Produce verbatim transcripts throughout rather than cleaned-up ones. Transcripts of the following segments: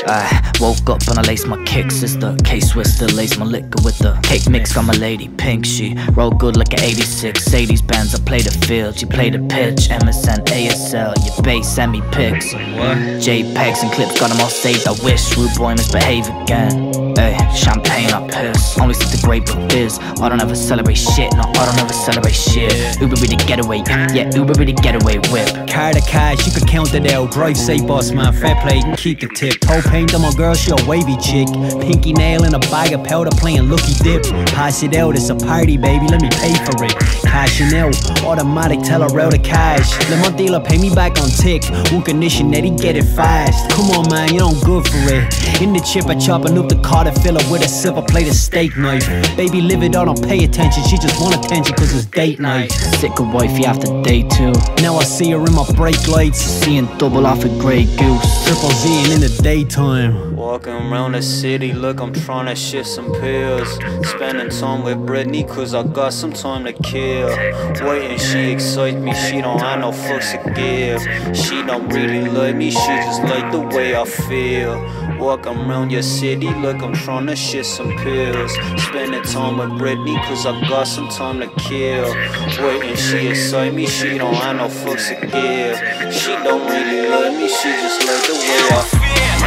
I woke up and I laced my kicks. It's the K-Swiss, lace my liquor with the cake mix. Got my lady pink, she roll good like an eighty-six. eighties bands, I play the field, she play the pitch. M S N, A S L, your bass, send me pics. JPEGs and clips, got them all saved. I wish rude boy misbehave again. Ay, champagne, I piss. Only sip the grape with fizz. I don't ever celebrate shit, no, I don't ever celebrate shit. Uber with the getaway, yeah, Uber with the getaway whip. Car to cash, you can count it out. Drive safe, boss man, fair play, and keep the tip. Toe paint on my girl, she a wavy chick. Pinky nail in a bag of powder, playing looky dip. Pass it out, it's a party, baby, let me pay for it. Cashing out, automatic, tell her out of cash. Let my dealer pay me back on tick. One condition that he get it fast. Come on man, you don't good for it. In the chip, I chopping up the car to fill it with a silver plated steak knife. Baby, live it, I don't pay attention, she just want attention cause it's date night. Sick of wifey after day two. Now I see her in my brake lights, seeing double off a Grey Goose. Triple Z and in the daytime. Walking around the city, look, I'm tryna shift some pills. Spending time with Britney, cause I got some time to kill. Waiting, she excites me, she don't have no fucks to give. She don't really love me, she just like the way I feel. Walking around your city, look, I'm tryna shift some pills. Spending time with Britney, cause I got some time to kill. Waiting, she excite me, she don't have no fucks to give. She don't really love me, she just like the way I feel.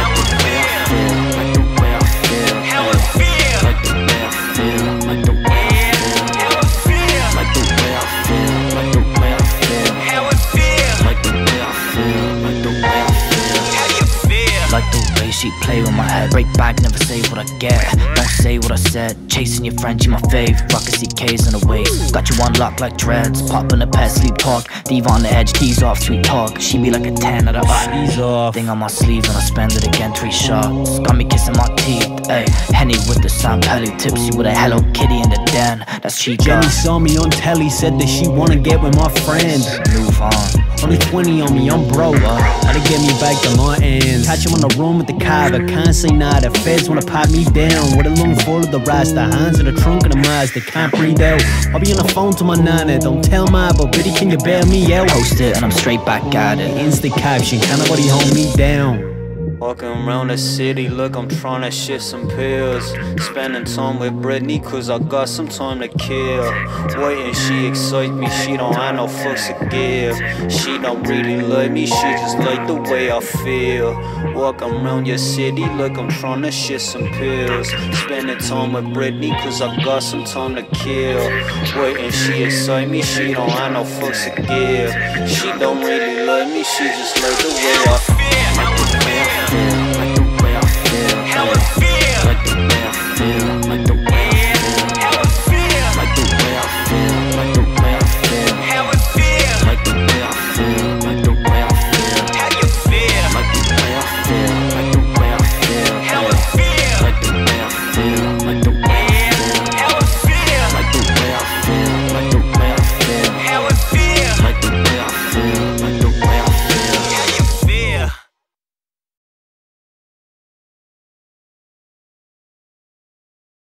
She play with my head, break back, never say what I get. Don't say what I said, chasing your friend, she my fave. Rockin' C Ks in the waves, got you on lock like dreads. Poppin' a pet, sleep talk, diva on the edge, keys off, sweet talk. She be like a ten out of She's off. Thing on my sleeve and I spend it again, three shots. Got me kissing my teeth, ayy. Henny with the San Pelly, tipsy with a Hello Kitty in the den. That's she got. Jenny saw me on telly, said that she wanna get with my friend. Move on. Only twenty on me, I'm broke. Gotta get me back to my ends. Catch him on the room with the car, but can't say nah. The feds wanna pat me down with a lung full of the rasta. Hands in the trunk of the Mazda, can't breathe out. I'll be on the phone to my nana, don't tell ma, but Biddy, can you bail me out? Post it and I'm straight back at it. Instant caption, can't nobody hold me down. Walking around the city, look, I'm tryna shift some pills. Spending time with Britney, cause I got some time to kill. Waiting, she excites me, she don't have no fucks to give. She don't really love me, she just like the way I feel. Walking around your city, look, I'm tryna shift some pills. Spending time with Britney, cause I got some time to kill. Waiting, she excites me, she don't have no fucks to give. She don't really love me, she just like the way I feel. Like the way I feel.